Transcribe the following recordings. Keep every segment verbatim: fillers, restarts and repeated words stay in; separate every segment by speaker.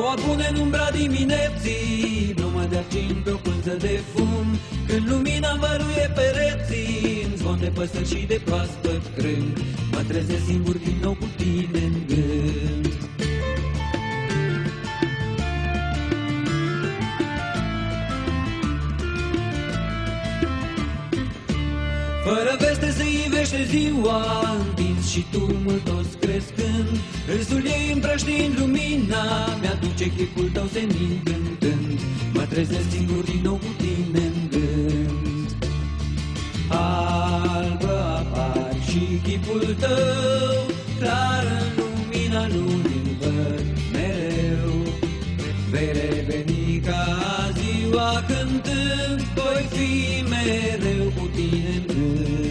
Speaker 1: Ziua bună în umbra dimineții, numai de argint pe o pânză de fum, când lumina învăluie pereții, în zvon de păsări și de proaspăt crâng, mă trezesc singur din nou cu tine în gând. Fără veste se ivește ziua, întins și tumultos crescând, râsul ei împrăștind lumina, mi-aduce chipul tău senin cântând, mă trezesc singur din nou cu tine în gând. Albă apar și chipul tău, clar în lumina lunii văd mereu, vei reveni ca ziua cântând, voi fi mereu cu tine în gând.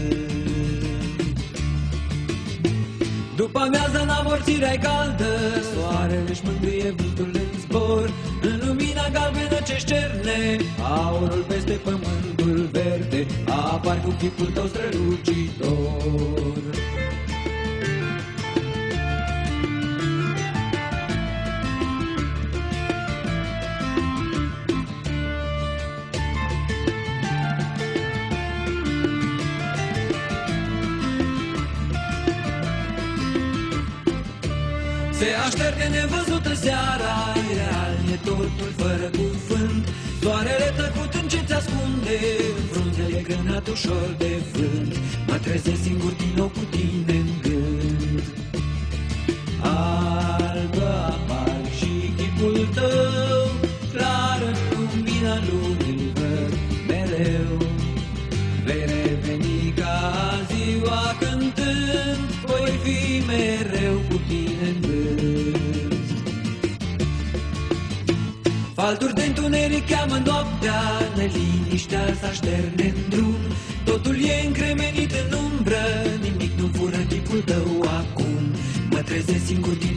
Speaker 1: După amiază în amorțirea-i caldă, soarele își mângâie vântul în zbor, în lumina galbenă ce-și cerne aurul peste pământul verde, apar cu chipul tău strălucitor. Se așterne nevăzută seara, ireal e totul fără cuvânt, soarele tăcut în ce ți-ascunde, în frunzele grânat ușor de vânt, mă trezesc singur din nou cu tine în gând. Albă apar și chipul tău, clar în lumina lumii văd mereu, vei reveni ca ziua cântând, voi fi mereu cu tine în gând. Falturi de întuneric cheamă noaptea, neliniștea s-așterne în drum, totul e încremenit în umbră, nimic nu fură chipul tău acum, mă trezesc singur din